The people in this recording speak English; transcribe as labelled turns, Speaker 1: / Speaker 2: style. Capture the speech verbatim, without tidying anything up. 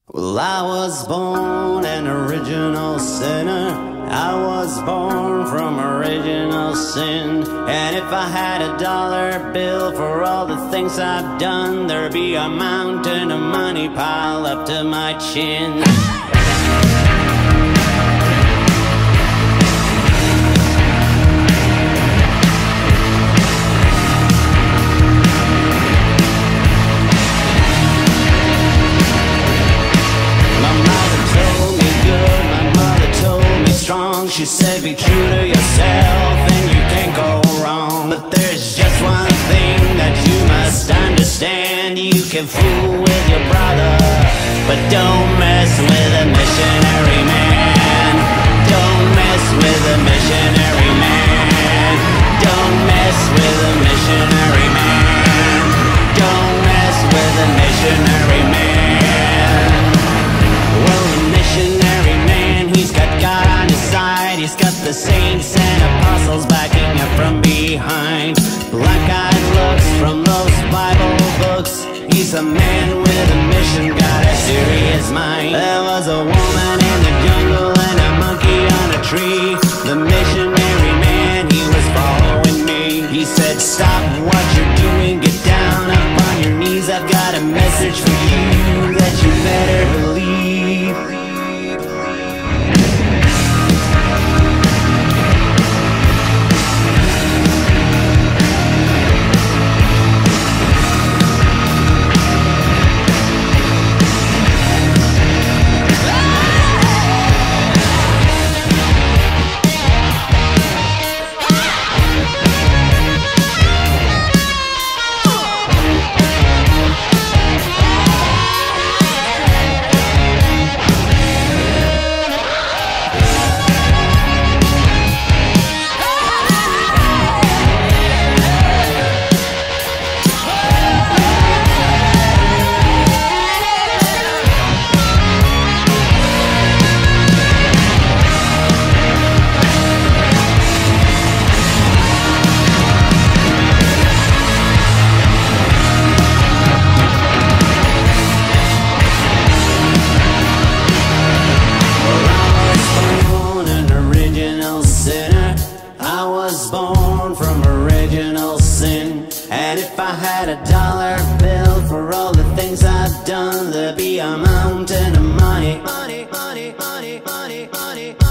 Speaker 1: Well, I was born an original sinner. I was born from original sin. And if I had a dollar bill for all the things I've done, there'd be a mountain of money piled up to my chin. She said be true to yourself and you can't go wrong. But there's just one thing that you must understand. You can fool with your brother, but don't mess with a missionary man. Don't mess with a missionary man. Don't mess with a missionary man. Don't mess with a missionary man. Well, the missionary man, he's got God on his side. He's got the saints and apostles backing up from behind. Black-eyed looks from those Bible books. He's a man with a mission, got a serious mind. There was a woman in the jungle and a monkey on a tree. The missionary man, he was following me. He said, stop what you're doing, get down up on your knees. I've got a message for you that you better believe. And if I had a dollar bill for all the things I've done, there'd be a mountain of money, money, money, money, money, money, money.